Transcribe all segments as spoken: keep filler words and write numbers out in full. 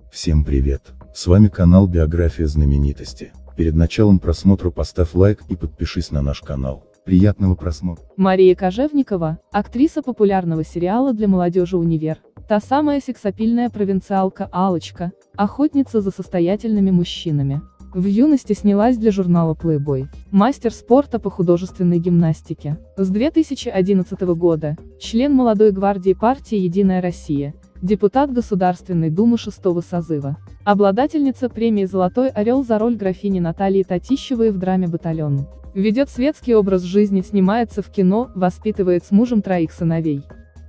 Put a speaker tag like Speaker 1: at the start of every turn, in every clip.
Speaker 1: Всем привет! С вами канал Биография знаменитости. Перед началом просмотра поставь лайк и подпишись на наш канал. Приятного просмотра!
Speaker 2: Мария Кожевникова, актриса популярного сериала для молодежи «Универ», та самая сексапильная провинциалка Аллочка, охотница за состоятельными мужчинами. В юности снялась для журнала Playboy, мастер спорта по художественной гимнастике. С две тысячи одиннадцатого года, член молодой гвардии партии «Единая Россия», депутат Государственной Думы шестого созыва, обладательница премии «Золотой орел» за роль графини Натальи Татищевой в драме «Батальон». Ведет светский образ жизни, снимается в кино, воспитывает с мужем троих сыновей.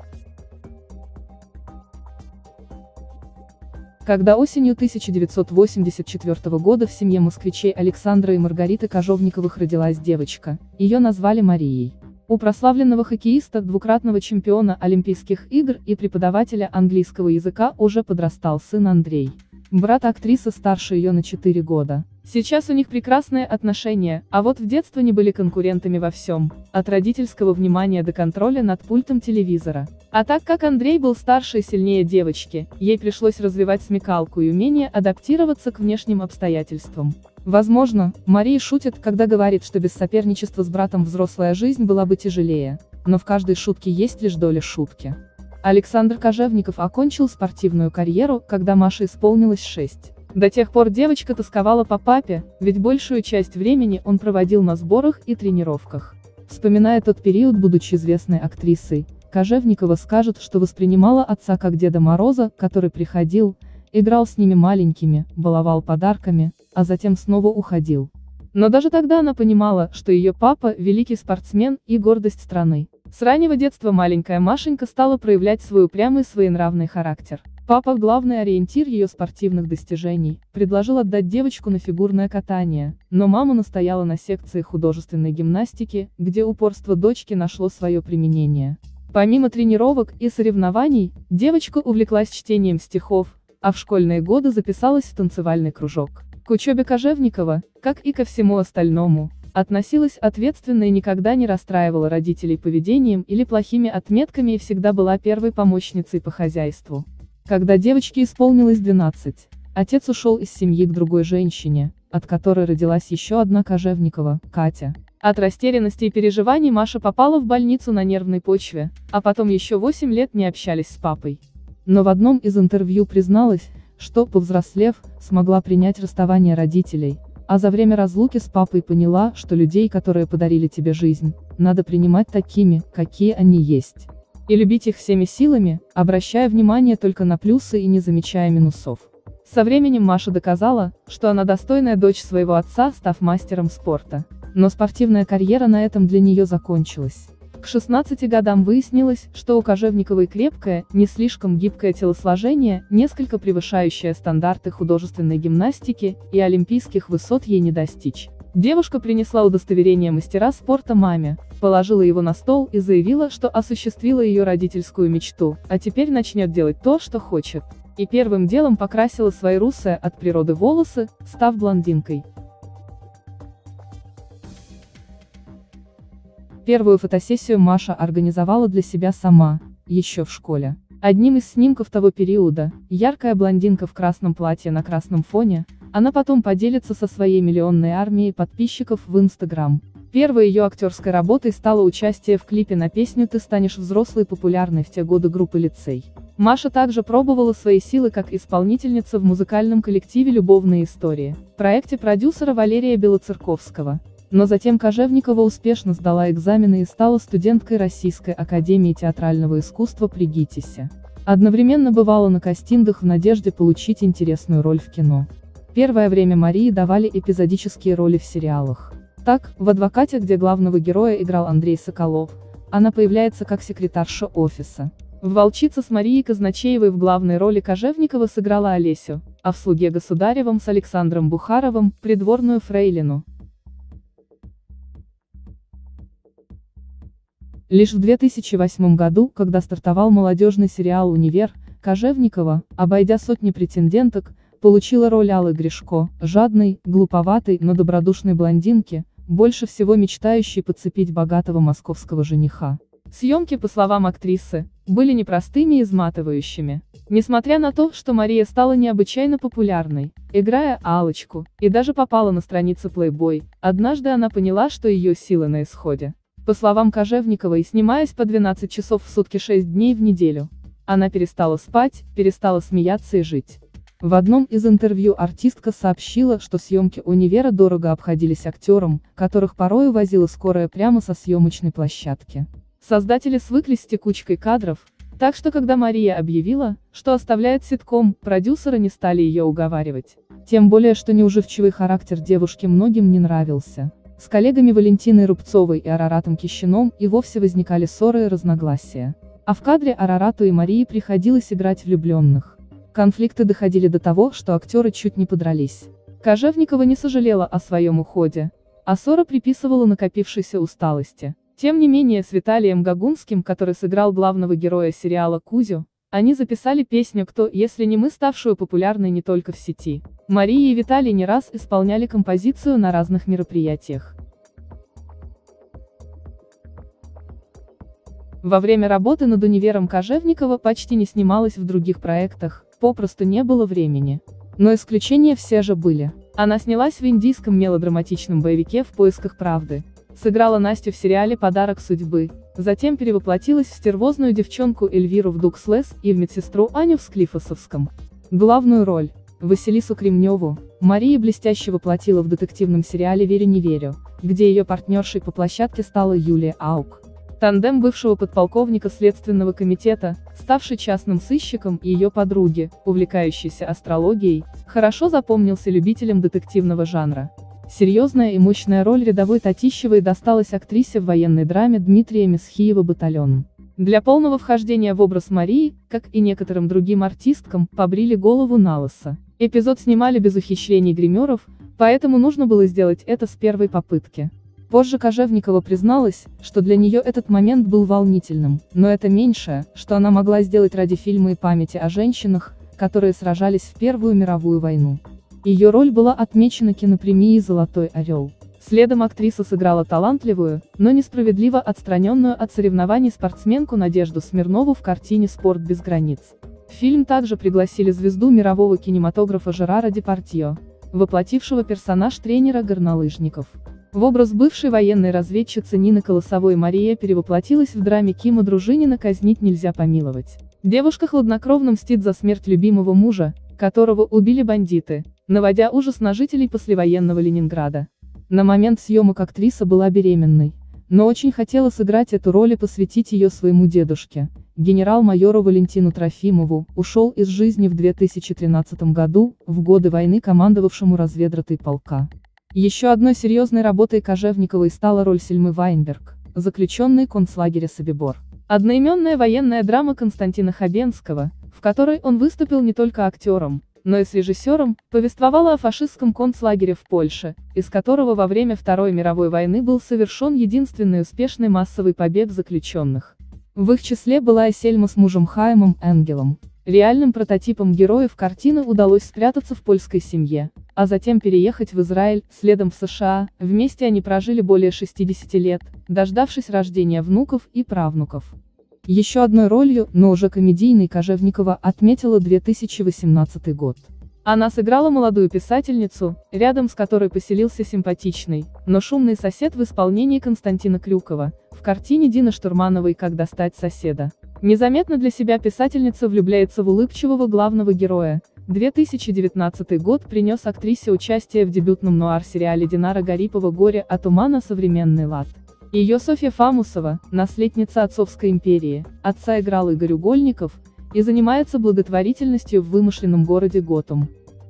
Speaker 2: Когда осенью тысяча девятьсот восемьдесят четвёртого года в семье москвичей Александра и Маргариты Кожевниковых родилась девочка, ее назвали Марией. У прославленного хоккеиста, двукратного чемпиона Олимпийских игр и преподавателя английского языка уже подрастал сын Андрей. Брат актрисы старше ее на четыре года. Сейчас у них прекрасные отношения, а вот в детстве они были конкурентами во всем, от родительского внимания до контроля над пультом телевизора. А так как Андрей был старше и сильнее девочки, ей пришлось развивать смекалку и умение адаптироваться к внешним обстоятельствам. Возможно, Мария шутит, когда говорит, что без соперничества с братом взрослая жизнь была бы тяжелее, но в каждой шутке есть лишь доля шутки. Александр Кожевников окончил спортивную карьеру, когда Маше исполнилось шесть. До тех пор девочка тосковала по папе, ведь большую часть времени он проводил на сборах и тренировках. Вспоминая тот период, будучи известной актрисой, Кожевникова скажет, что воспринимала отца как Деда Мороза, который приходил, играл с ними маленькими, баловал подарками, а затем снова уходил. Но даже тогда она понимала, что ее папа – великий спортсмен и гордость страны. С раннего детства маленькая Машенька стала проявлять свой упрямый своенравный характер. Папа, главный ориентир ее спортивных достижений, предложил отдать девочку на фигурное катание, но мама настояла на секции художественной гимнастики, где упорство дочки нашло свое применение. Помимо тренировок и соревнований, девочка увлеклась чтением стихов, а в школьные годы записалась в танцевальный кружок. К учебе Кожевникова, как и ко всему остальному, относилась ответственно и никогда не расстраивала родителей поведением или плохими отметками и всегда была первой помощницей по хозяйству. Когда девочке исполнилось двенадцать, отец ушел из семьи к другой женщине, от которой родилась еще одна Кожевникова, Катя. От растерянности и переживаний Маша попала в больницу на нервной почве, а потом еще восемь лет не общались с папой. Но в одном из интервью призналась, что, повзрослев, смогла принять расставание родителей, а за время разлуки с папой поняла, что людей, которые подарили тебе жизнь, надо принимать такими, какие они есть. И любить их всеми силами, обращая внимание только на плюсы и не замечая минусов. Со временем Маша доказала, что она достойная дочь своего отца, став мастером спорта. Но спортивная карьера на этом для нее закончилась. К шестнадцати годам выяснилось, что у Кожевниковой крепкое, не слишком гибкое телосложение, несколько превышающее стандарты художественной гимнастики, и олимпийских высот ей не достичь. Девушка принесла удостоверение мастера спорта маме, положила его на стол и заявила, что осуществила ее родительскую мечту, а теперь начнет делать то, что хочет. И первым делом покрасила свои русые от природы волосы, став блондинкой. Первую фотосессию Маша организовала для себя сама, еще в школе. Одним из снимков того периода, яркая блондинка в красном платье на красном фоне, она потом поделится со своей миллионной армией подписчиков в Инстаграм. Первой ее актерской работой стало участие в клипе на песню «Ты станешь взрослой», популярной в те годы группы «Лицей». Маша также пробовала свои силы как исполнительница в музыкальном коллективе «Любовные истории», проекте продюсера Валерия Белоцерковского. Но затем Кожевникова успешно сдала экзамены и стала студенткой Российской академии театрального искусства при ГИТИСе. Одновременно бывала на кастингах в надежде получить интересную роль в кино. Первое время Марии давали эпизодические роли в сериалах. Так, в «Адвокате», где главного героя играл Андрей Соколов, она появляется как секретарша офиса. В «Волчице» с Марией Казначеевой в главной роли Кожевникова сыграла Олесю, а в «Слуге государевом» с Александром Бухаровым – придворную фрейлину. Лишь в две тысячи восьмом году, когда стартовал молодежный сериал «Универ», Кожевникова, обойдя сотни претенденток, получила роль Аллы Гришко, жадной, глуповатой, но добродушной блондинки, больше всего мечтающей подцепить богатого московского жениха. Съемки, по словам актрисы, были непростыми и изматывающими. Несмотря на то, что Мария стала необычайно популярной, играя Аллочку, и даже попала на страницы Playboy, однажды она поняла, что ее силы на исходе. По словам Кожевниковой, снимаясь по двенадцать часов в сутки шесть дней в неделю, она перестала спать, перестала смеяться и жить. В одном из интервью артистка сообщила, что съемки «Универа» дорого обходились актерам, которых порой увозила скорая прямо со съемочной площадки. Создатели свыклись с текучкой кадров, так что когда Мария объявила, что оставляет ситком, продюсеры не стали ее уговаривать. Тем более, что неуживчивый характер девушки многим не нравился. С коллегами Валентиной Рубцовой и Араратом Кищином и вовсе возникали ссоры и разногласия. А в кадре Арарату и Марии приходилось играть влюбленных. Конфликты доходили до того, что актеры чуть не подрались. Кожевникова не сожалела о своем уходе, а ссора приписывала накопившейся усталости. Тем не менее, с Виталием Гагунским, который сыграл главного героя сериала Кузю, они записали песню «Кто, если не мы», ставшую популярной не только в сети. Мария и Виталий не раз исполняли композицию на разных мероприятиях. Во время работы над «Универом» Кожевникова почти не снималась в других проектах, попросту не было времени. Но исключения все же были. Она снялась в индийском мелодраматичном боевике «В поисках правды», сыграла Настю в сериале «Подарок судьбы», затем перевоплотилась в стервозную девчонку Эльвиру в «Дукслес» и в медсестру Аню в «Склифосовском». Главную роль, Василису Кремневу, Мария блестяще воплотила в детективном сериале «Верю, не верю», где ее партнершей по площадке стала Юлия Аук. Тандем бывшего подполковника Следственного комитета, ставший частным сыщиком, и ее подруги, увлекающейся астрологией, хорошо запомнился любителям детективного жанра. Серьезная и мощная роль рядовой Татищевой досталась актрисе в военной драме Дмитрия Месхиева «Батальон». Для полного вхождения в образ Марии, как и некоторым другим артисткам, побрили голову налысо. Эпизод снимали без ухищрений гримеров, поэтому нужно было сделать это с первой попытки. Позже Кожевникова призналась, что для нее этот момент был волнительным, но это меньшее, что она могла сделать ради фильма и памяти о женщинах, которые сражались в Первую мировую войну. Ее роль была отмечена кинопремией «Золотой орел». Следом актриса сыграла талантливую, но несправедливо отстраненную от соревнований спортсменку Надежду Смирнову в картине «Спорт без границ». В фильм также пригласили звезду мирового кинематографа Жерара Депардье, воплотившего персонаж тренера горнолыжников. В образ бывшей военной разведчицы Нины Колосовой Мария перевоплотилась в драме Кима Дружинина «Казнить нельзя помиловать». Девушка хладнокровно мстит за смерть любимого мужа, которого убили бандиты, наводя ужас на жителей послевоенного Ленинграда. На момент съемок актриса была беременной, но очень хотела сыграть эту роль и посвятить ее своему дедушке, генерал-майору Валентину Трофимову, ушел из жизни в две тысячи тринадцатом году, в годы войны командовавшему разведротой полка. Еще одной серьезной работой Кожевниковой стала роль Сельмы Вайнберг, заключенной концлагеря Собибор. Одноименная военная драма Константина Хабенского, в которой он выступил не только актером, но и с режиссером, повествовала о фашистском концлагере в Польше, из которого во время Второй мировой войны был совершен единственный успешный массовый побег заключенных. В их числе была и Сельма с мужем Хаимом Энгелом. Реальным прототипом героев картины удалось спрятаться в польской семье, а затем переехать в Израиль, следом в США, вместе они прожили более шестидесяти лет, дождавшись рождения внуков и правнуков. Еще одной ролью, но уже комедийной, Кожевникова отметила две тысячи восемнадцатый год. Она сыграла молодую писательницу, рядом с которой поселился симпатичный, но шумный сосед в исполнении Константина Крюкова, в картине Дины Штурмановой «Как достать соседа». Незаметно для себя писательница влюбляется в улыбчивого главного героя. две тысячи девятнадцатый год принес актрисе участие в дебютном нуар-сериале Динара Гарипова «Горе от ума на современный лад». Ее Софья Фамусова, наследница отцовской империи, отца играл Игорь Угольников, и занимается благотворительностью в вымышленном городе Готэм.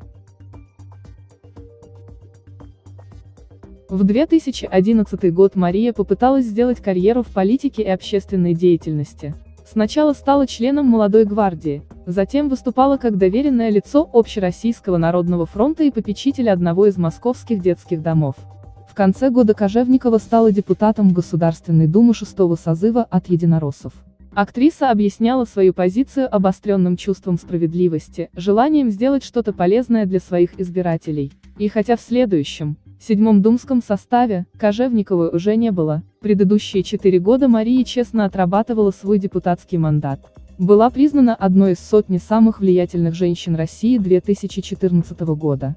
Speaker 2: В две тысячи одиннадцатый год Мария попыталась сделать карьеру в политике и общественной деятельности. Сначала стала членом Молодой гвардии, затем выступала как доверенное лицо Общероссийского народного фронта и попечитель одного из московских детских домов. В конце года Кожевникова стала депутатом Государственной Думы шестого созыва от единороссов. Актриса объясняла свою позицию обостренным чувством справедливости, желанием сделать что-то полезное для своих избирателей. И хотя в следующем, В седьмом думском составе Кожевниковой уже не было. Предыдущие четыре года Мария честно отрабатывала свой депутатский мандат. Была признана одной из сотни самых влиятельных женщин России две тысячи четырнадцатого года.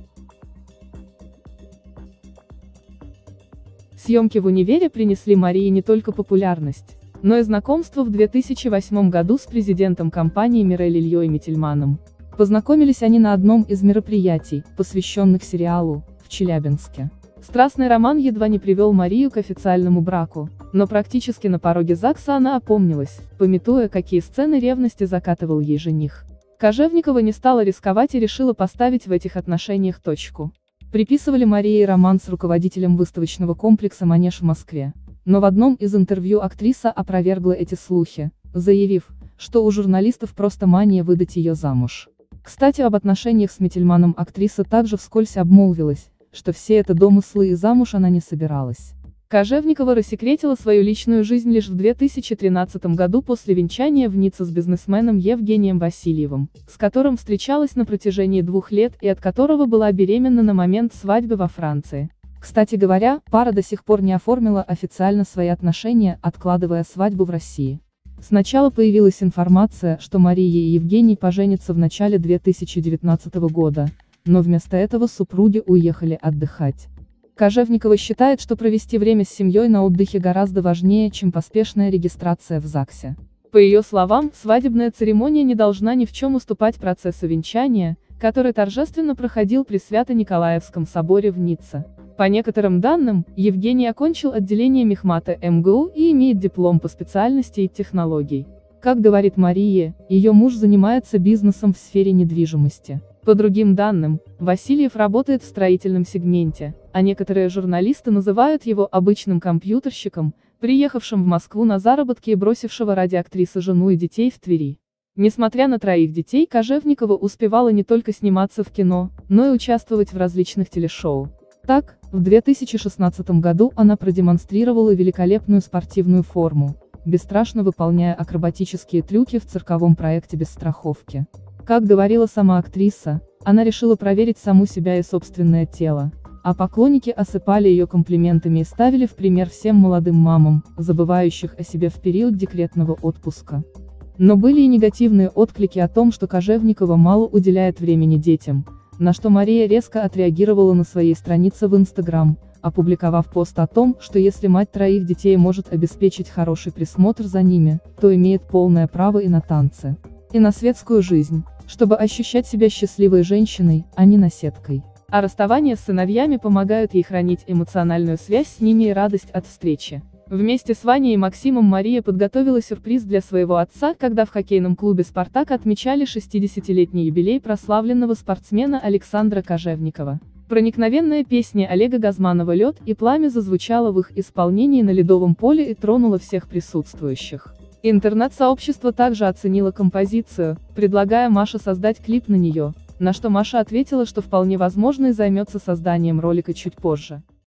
Speaker 2: Съемки в универе принесли Марии не только популярность, но и знакомство в две тысячи восьмом году с президентом компании Мирель Ильей Мительманом. Познакомились они на одном из мероприятий, посвященных сериалу, в Челябинске. Страстный роман едва не привел Марию к официальному браку, но практически на пороге ЗАГСа она опомнилась, памятуя, какие сцены ревности закатывал ей жених. Кожевникова не стала рисковать и решила поставить в этих отношениях точку. Приписывали Марии роман с руководителем выставочного комплекса «Манеж» в Москве. Но в одном из интервью актриса опровергла эти слухи, заявив, что у журналистов просто мания выдать ее замуж. Кстати, об отношениях с Мительманом актриса также вскользь обмолвилась, что все это домыслы и замуж она не собиралась. Кожевникова рассекретила свою личную жизнь лишь в две тысячи тринадцатом году после венчания в Ницце с бизнесменом Евгением Васильевым, с которым встречалась на протяжении двух лет и от которого была беременна на момент свадьбы во Франции. Кстати говоря, пара до сих пор не оформила официально свои отношения, откладывая свадьбу в России. Сначала появилась информация, что Мария и Евгений поженятся в начале две тысячи девятнадцатого года, но вместо этого супруги уехали отдыхать. Кожевникова считает, что провести время с семьей на отдыхе гораздо важнее, чем поспешная регистрация в ЗАГСе. По ее словам, свадебная церемония не должна ни в чем уступать процессу венчания, который торжественно проходил при Свято-Николаевском соборе в Ницце. По некоторым данным, Евгений окончил отделение мехмата эм гэ у и имеет диплом по специальности и технологий. Как говорит Мария, ее муж занимается бизнесом в сфере недвижимости. По другим данным, Васильев работает в строительном сегменте, а некоторые журналисты называют его обычным компьютерщиком, приехавшим в Москву на заработки и бросившего ради актрисы жену и детей в Твери. Несмотря на троих детей, Кожевникова успевала не только сниматься в кино, но и участвовать в различных телешоу. Так, в две тысячи шестнадцатом году она продемонстрировала великолепную спортивную форму, бесстрашно выполняя акробатические трюки в цирковом проекте «Без страховки». Как говорила сама актриса, она решила проверить саму себя и собственное тело, а поклонники осыпали ее комплиментами и ставили в пример всем молодым мамам, забывающих о себе в период декретного отпуска. Но были и негативные отклики о том, что Кожевникова мало уделяет времени детям, на что Мария резко отреагировала на своей странице в Инстаграм, опубликовав пост о том, что если мать троих детей может обеспечить хороший присмотр за ними, то имеет полное право и на танцы, и на светскую жизнь, чтобы ощущать себя счастливой женщиной, а не наседкой. А расставание с сыновьями помогают ей хранить эмоциональную связь с ними и радость от встречи. Вместе с Ваней и Максимом Мария подготовила сюрприз для своего отца, когда в хоккейном клубе «Спартак» отмечали шестидесятилетний юбилей прославленного спортсмена Александра Кожевникова. Проникновенная песня Олега Газманова «Лед и пламя» зазвучала в их исполнении на ледовом поле и тронула всех присутствующих. Интернет-сообщество также оценило композицию, предлагая Маше создать клип на нее, на что Маша ответила, что вполне возможно и займется созданием ролика чуть позже.